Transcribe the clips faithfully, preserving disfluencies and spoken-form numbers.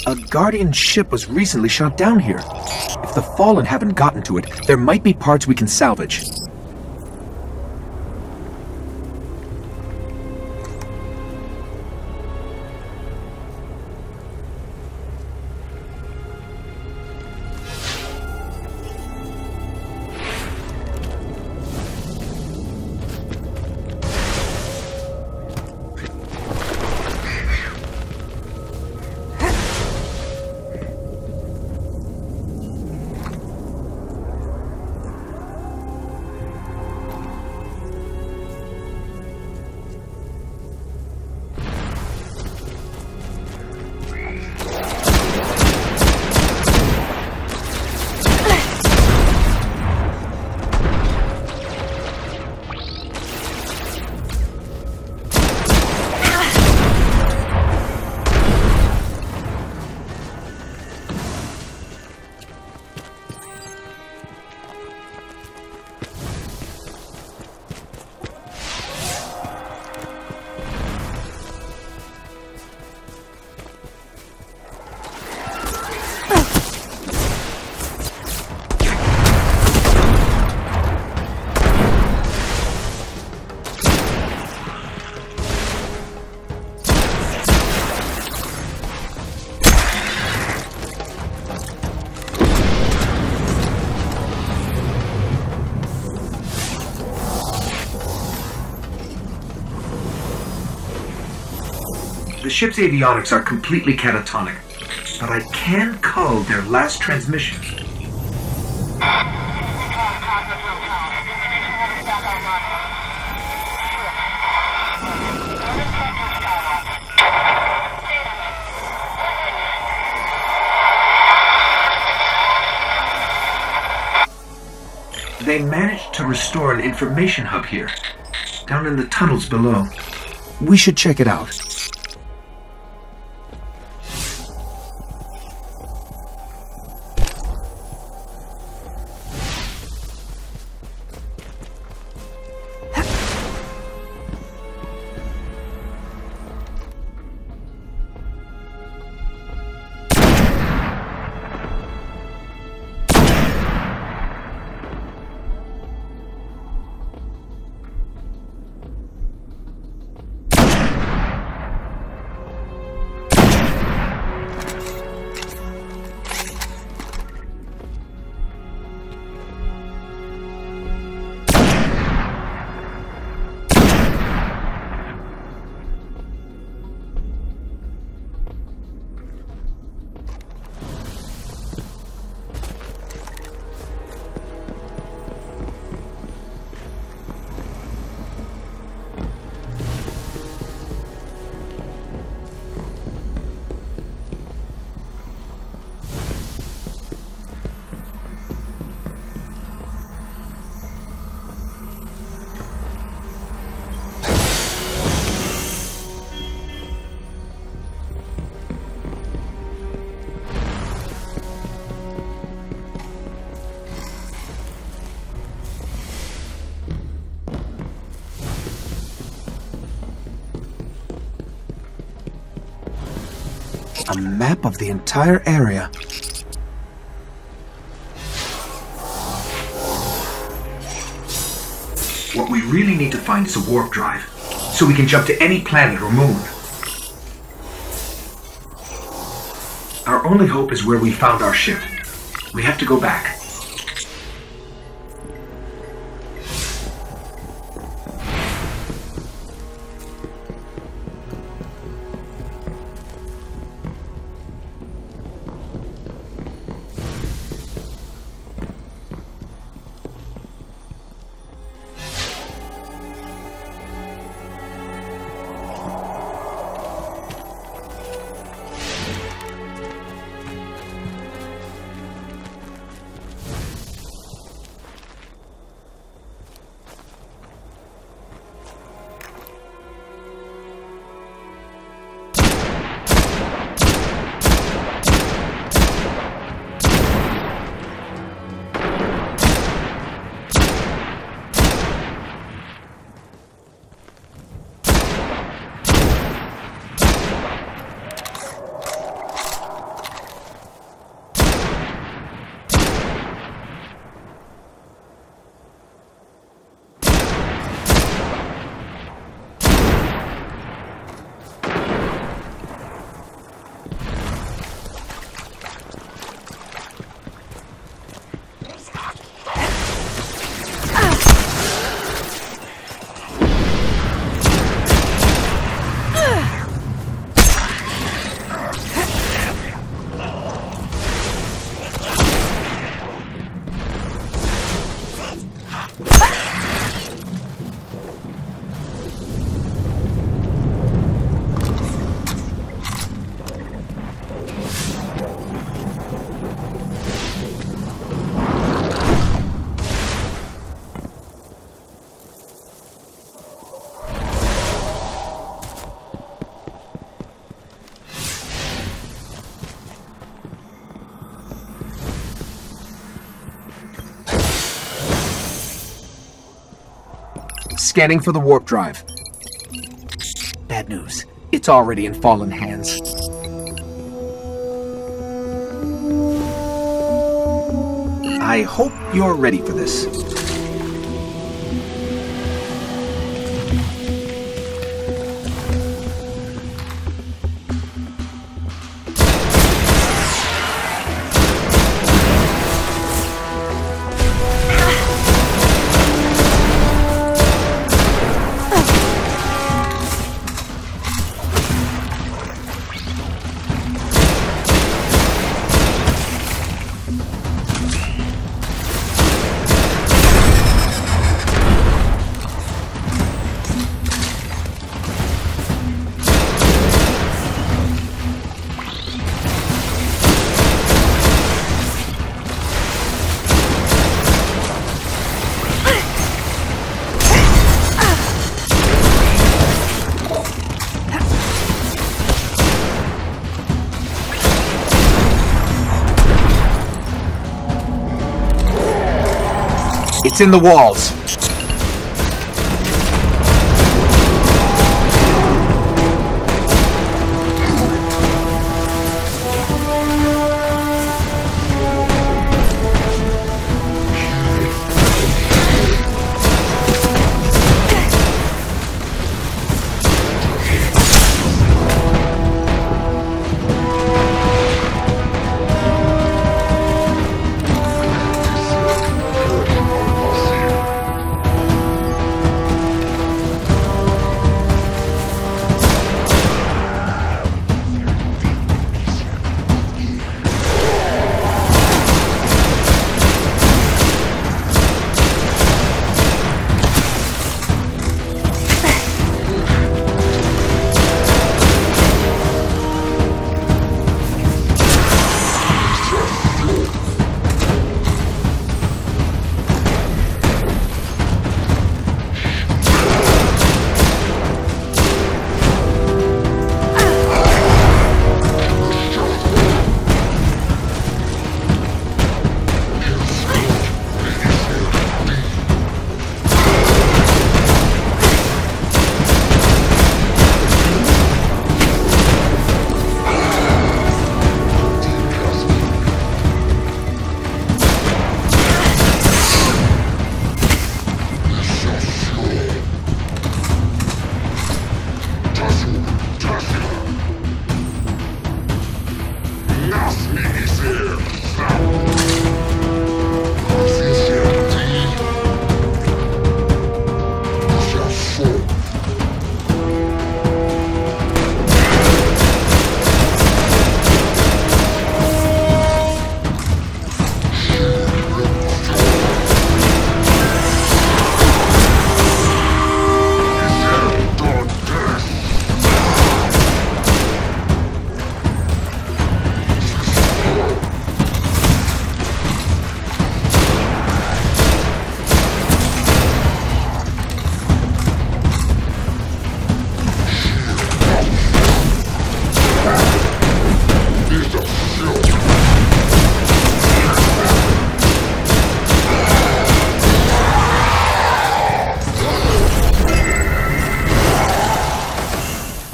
A Guardian ship was recently shot down here. If the Fallen haven't gotten to it, there might be parts we can salvage. The ship's avionics are completely catatonic, but I can code their last transmission. They managed to restore an information hub here, down in the tunnels below. We should check it out. A map of the entire area. What we really need to find is a warp drive, so we can jump to any planet or moon. Our only hope is where we found our ship. We have to go back. Scanning for the warp drive. Bad news. It's already in fallen hands. I hope you're ready for this. It's in the walls.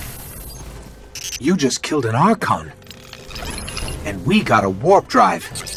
You just killed an Archon. And we got a warp drive.